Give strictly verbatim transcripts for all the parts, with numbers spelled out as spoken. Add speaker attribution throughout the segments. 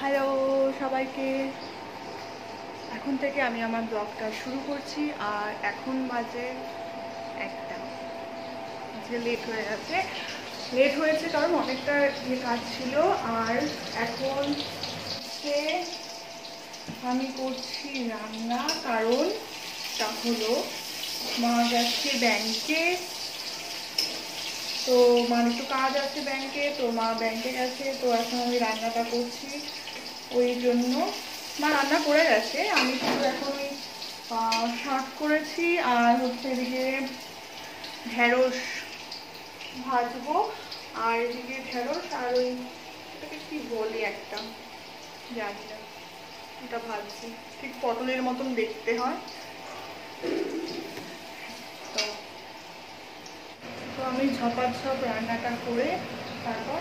Speaker 1: Hello সবাইকে, এখন থেকে আমি আমার ব্লগটা শুরু করছি। আর এখন বাজে একটা, আজকে লেট হয়ে গেছে। লেট হয়েছে কারণ অনেকটা ইয়ে কাজ ছিল। আর এখন সে আমি করছি রান্না, কারণ তা হলো মা যাচ্ছে ব্যাংকে। তো মার একটু কাজ আছে ব্যাংকে, তো মা ব্যাংকে গেছে। তো এখন আমি রান্নাটা করছি, ওই জন্য মা রান্না করে গেছে। আমি শুধু এখন ওই শাক করেছি আর হচ্ছে এদিকে ঢেঁড়স ভাজবো। আর এদিকে ঢেঁড়স আর ওই ওটাকে কি বলে একটা জানি না, ওটা ভাজছি। ঠিক পটলের মতন দেখতে হয়। তো তো আমি ঝপাঝপ রান্নাটা করে তারপর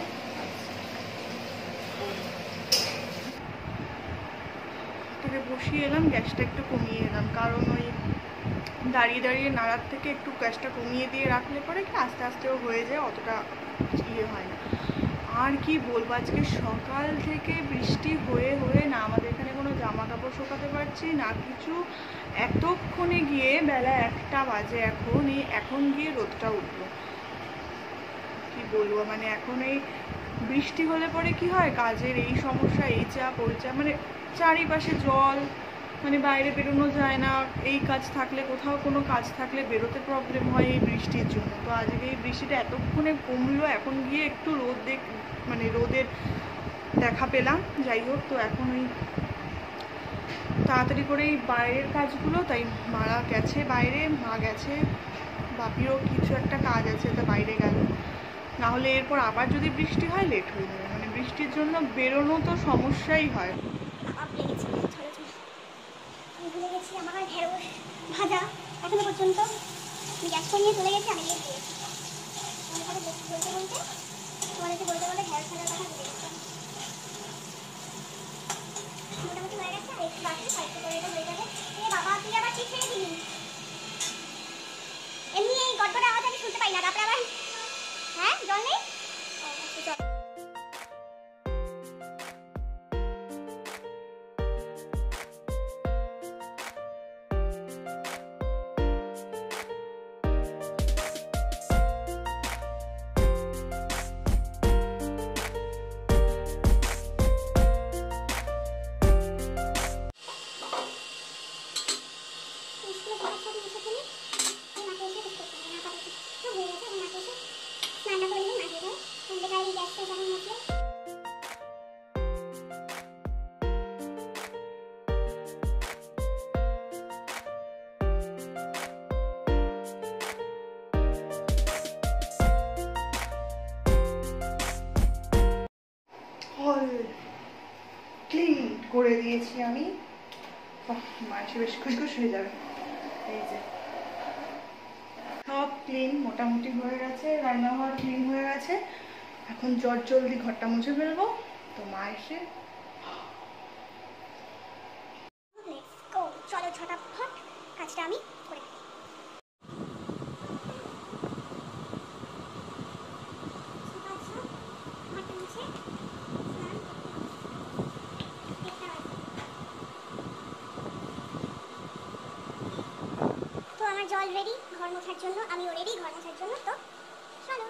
Speaker 1: থেকে বসিয়ে এলাম, গ্যাসটা একটু কমিয়ে এলাম, কারণ ওই দাঁড়িয়ে দাঁড়িয়ে নাড়ার থেকে একটু গ্যাসটা কমিয়ে দিয়ে রাখলে পরে কি আস্তে আস্তেও হয়ে যায়, অতটা ইয়ে হয় না। আর কি বলবো, আজকে সকাল থেকে বৃষ্টি হয়ে হয়ে না আমাদের এখানে কোনো জামা কাপড় শোকাতে পারছি না কিছু। এতক্ষণে গিয়ে বেলা একটা বাজে, এখন এই এখন গিয়ে রোদটা উঠলো। কি বলবো, মানে এখন এই বৃষ্টি হলে পরে কি হয়, কাজের এই সমস্যা, এই চাপ ওই চাপ, মানে চারিপাশে জল, মানে বাইরে বেরোনো যায় না। এই কাজ থাকলে, কোথাও কোনো কাজ থাকলে বেরোতে প্রবলেম হয় এই বৃষ্টির জন্য। তো আজকে এই বৃষ্টিটা এতক্ষণে কমলো, এখন গিয়ে একটু রোদ দেখ মানে রোদের দেখা পেলাম। যাই হোক, তো এখন ওই তাড়াতাড়ি করে এই বাইরের কাজগুলো, তাই মারা গেছে বাইরে, মা গেছে, বাপিরও কিছু একটা কাজ আছে, তা বাইরে গেল। নাহলে এরপর আবার যদি বৃষ্টি হয় লেট হয়ে যাবে, মানে বৃষ্টির জন্য বেরোনো তো সমস্যাই হয়।
Speaker 2: আমি ভুলে গেছি আমার ঢেঁড়স ভাজা এখনো পর্যন্ত আমি গ্যাস কমিয়ে চলে গেছি। আমি লেট দিয়েছি আমার সাথে বলতে বলতে তোমাদেরকে বলতে বলতে ঢেঁড়স ভাজার কথা ভুলে গেছিলাম। মোটামুটি হয়ে গেছে, আর একটু বাকি, কয়েকটু করে এটা হয়ে যাবে। এ বাবা, তুই আবার ঠিক ছেড়ে দিবি। এমনি এই গড়গড়ে আওয়াজ আমি শুনতে পাই না, তারপরে আবার হ্যাঁ জল নেই। চল
Speaker 1: ক্লিন করে দিয়েছি আমি। মা এসে বেশ খুশখুশ হয়ে যাবে। এই যে সব ক্লিন মোটামুটি হয়ে গেছে, রান্নাঘর ক্লিন হয়ে গেছে। এখন জট জলদি ঘরটা মুছে ফেলবো। তো মা এসে
Speaker 2: চলো ঝটাফট কাজটা আমি করে জল রেডি ঘর মোছার জন্য, আমিও রেডি ঘর মোছার জন্য। তো চলো।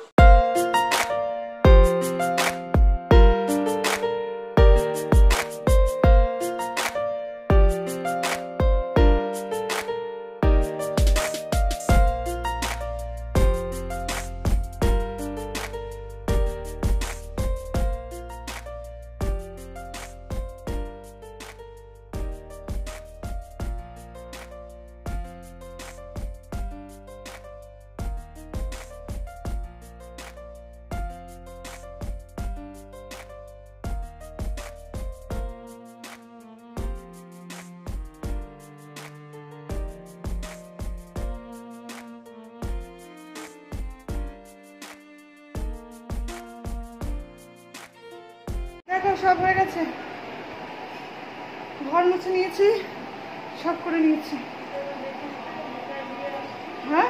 Speaker 1: দেখো সব হয়ে গেছে, ঘর মুছে নিয়েছি, সব করে নিয়েছি। হ্যাঁ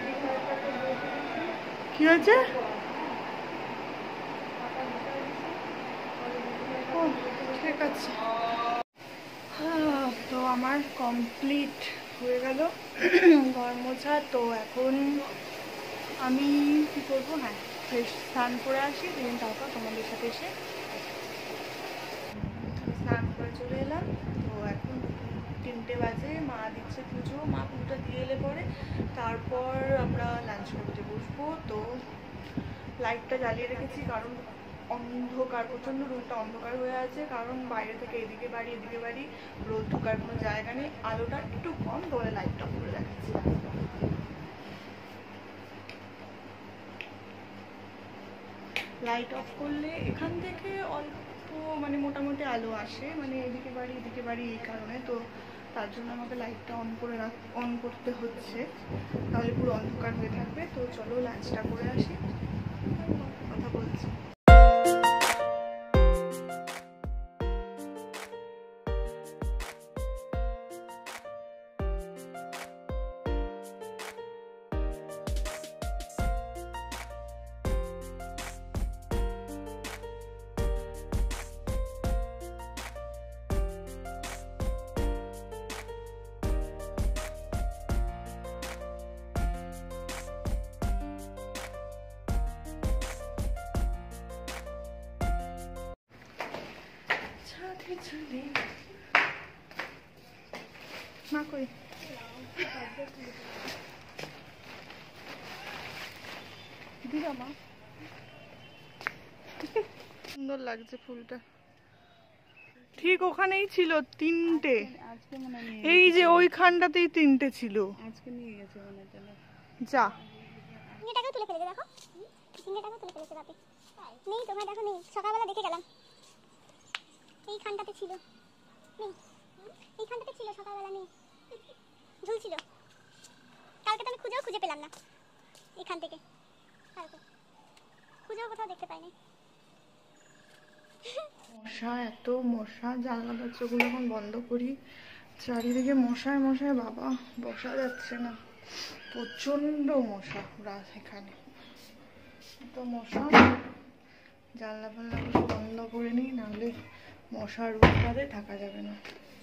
Speaker 1: কি হয়েছে? ও ঠিক ঠিক আছে। তো আমার কমপ্লিট হয়ে গেল ঘর মোছা। তো এখন আমি কি করবো, হ্যাঁ ফ্রেশ স্নান করে আসি, দিন তারপর তোমাদের সাথে এসে স্নান করে চলে এলাম। তো এখন তিনটে বাজে, মা দিচ্ছে পুজো, মা পুজোটা দিয়ে এলে পরে তারপর আমরা লাঞ্চ করতে বসবো। তো লাইটটা জ্বালিয়ে রেখেছি কারণ অন্ধকার, প্রচণ্ড রোদটা অন্ধকার হয়ে আছে, কারণ বাইরে থেকে এদিকে বাড়ি এদিকে বাড়ি, রোদ ঢোকার কোনো জায়গা নেই, আলোটা একটু কম, তাহলে লাইটটা করে রাখছি। লাইট অফ করলে এখান থেকে অল্প মানে মোটামুটি আলো আসে, মানে এদিকে বাড়ি এদিকে বাড়ি এই কারণে, তো তার জন্য আমাকে লাইটটা অন করে রাখ অন করতে হচ্ছে, তাহলে পুরো অন্ধকার হয়ে থাকবে। তো চলো লাঞ্চটা করে আসি, কথা বলছি। মা কই দিদা, মা সুন্দর লাগছে ফুলটা, ঠিক ওখানেই ছিল তিনটে, এই যে ওইখানটাতেই তিনটে ছিল, আজকে নিয়ে গেছে মনে হয়। যা
Speaker 2: ঝিঙ্গেটাকে তুলে ফেলেছে, দেখো ঝিঙ্গেটাকে তুলে ফেলেছে বাপি, নেই তোমরা দেখো, নেই সকালবেলা দেখে গেলাম এইখানটাতে ছিল, নেই এইখানটাতে ছিল সকালবেলা, নেই ঝুলছিল, কালকে তো আমি খুঁজেও খুঁজে পেলাম না, এখান থেকে কালকে খুঁজেও কোথাও দেখতে পাইনি।
Speaker 1: মশা, এত মশা, জানলা দরজাগুলো এখন বন্ধ করি, চারিদিকে মশায় মশায় বাবা বসা যাচ্ছে না, প্রচন্ড মশা রাত এখানে, তো মশা, জানলা ফাল্লাগুলো বন্ধ করে নিই, নাহলে মশার উৎপাদে থাকা যাবে না।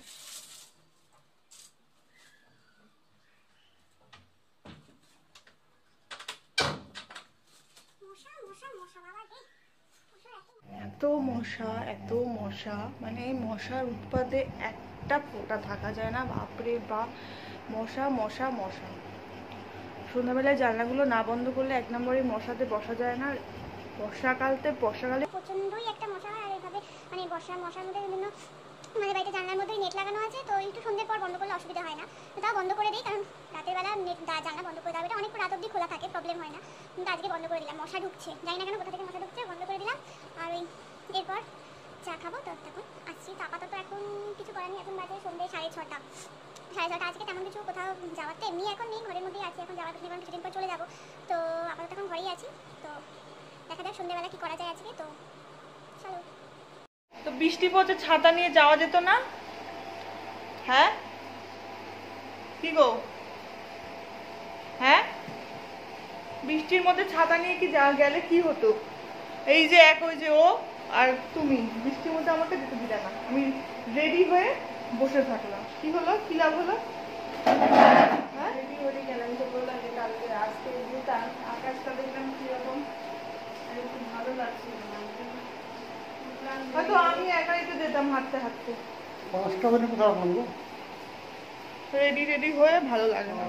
Speaker 1: এত মশা এত মশা, মানে এই মশার উৎপাদে একটা ফোঁটা থাকা যায় না, বাপরে বাপ, মশা মশা মশা। সন্ধ্যাবেলায় জানলাগুলো না বন্ধ করলে এক নম্বরে মশাতে বসা যায় না, বর্ষাকালতে বর্ষাকালে
Speaker 2: প্রচন্ডই একটা মশা হয়, আর এইভাবে মানে বর্ষা মশার মধ্যে বিভিন্ন মানে বাড়িতে জানলার মধ্যে নেট লাগানো আছে, তো একটু সন্ধ্যের পর বন্ধ করলে অসুবিধা হয় না, তো তাও বন্ধ করে দিই, কারণ রাতের বেলা নেট জানলা বন্ধ করে দেওয়া, এটা অনেক রাত অবধি খোলা থাকে, প্রবলেম হয় না, কিন্তু আজকে বন্ধ করে দিলাম, মশা ঢুকছে, জানি না কেন কোথা থেকে মশা ঢুকছে, বন্ধ করে দিলাম। আর ওই এরপর চা খাবো, তো তখন আসছি, তো আপাতত এখন কিছু করার নেই, এখন বাজে সন্ধ্যে সাড়ে ছটা সাড়ে ছটা আজকে তেমন কিছু কোথাও যাওয়ার তো এমনি এখন নেই, ঘরের মধ্যেই আছি, এখন যাওয়ার কিছু কিছুদিন পর চলে যাবো, তো আপাতত এখন ঘরেই আছি, তো দেখা যাক সন্ধ্যেবেলা কি করা যায় আজকে, তো চলো।
Speaker 1: তো বৃষ্টি পড়ছে, ছাতা নিয়ে যাওয়া যেত না? হ্যাঁ কি গো, হ্যাঁ বৃষ্টির মধ্যে ছাতা নিয়ে কি যাওয়া গেলে কি হতো? এই যে এক ওই যে ও আর তুমি বৃষ্টির মধ্যে আমাকে যেতে দিলে না, আমি রেডি হয়ে বসে থাকলাম, কি হলো, কি লাভ হলো? হ্যাঁ রেডি হয়ে গেলাম, তো বললাম যে কালকে আজকে যেতাম, আকাশটা দেখলাম কিরকম, একটু ভালো লাগছে, হয়তো আমি একাই তো যেতাম হাঁটতে হাঁটতে,
Speaker 3: পাঁচটা বাজে কোথাও বলবো,
Speaker 1: রেডি রেডি হয়ে ভালো লাগে না,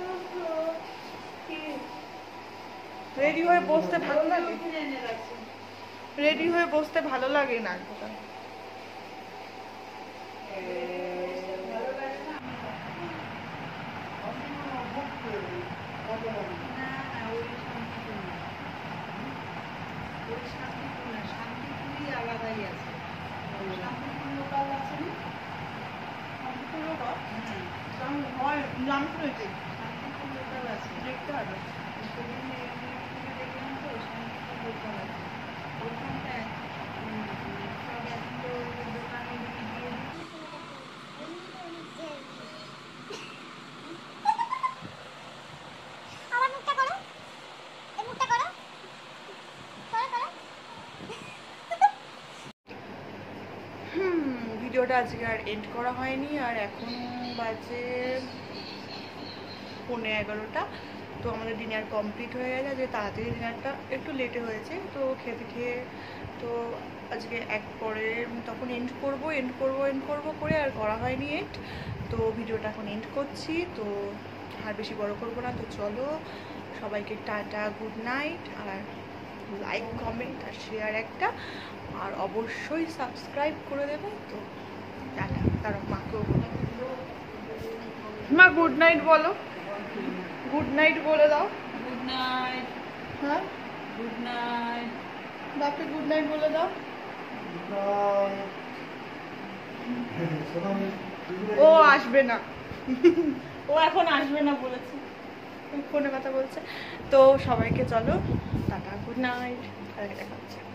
Speaker 1: রেডি হয়ে বসতে ভালো লাগে, রেডি হয়ে বসতে ভালো লাগে না,
Speaker 3: আলাদাই আছে,
Speaker 1: নাম শুনেছি, দেখতে হবে,
Speaker 2: আমার মুখটা করো, এই মুখটা করো, করো করো।
Speaker 1: হুম ভিডিওটা আজকে আর এন্ড করা হয়নি, আর এখন বাজে পৌনে এগারোটা। তো আমাদের ডিনার কমপ্লিট হয়ে গেছে, যে তাড়াতাড়ি ডিনারটা একটু লেটে হয়েছে তো খেতে খেয়ে। তো আজকে এক পরে তখন এন্ড করব এন্ড করব এন্ড করব করে আর করা হয়নি এন্ড। তো ভিডিওটা এখন এন্ড করছি, তো আর বেশি বড় করব না। তো চলো সবাইকে টাটা, গুড নাইট, আর লাইক কমেন্ট আর শেয়ার একটা, আর অবশ্যই সাবস্ক্রাইব করে দেবে। তো টাটা, তার মাকেও বলো, মা গুড নাইট বলো, গুড নাইট বলে দাও।
Speaker 3: Good night.
Speaker 1: হ্যাঁ
Speaker 3: গুড নাইট।
Speaker 1: বাপকে গুড নাইট বলে দাও। ও আসবে না, ও এখন আসবে না বলেছে, ফোনে কথা বলছে। তো সবাইকে চলো টাটা, গুড নাইট, আর দেখা হচ্ছে।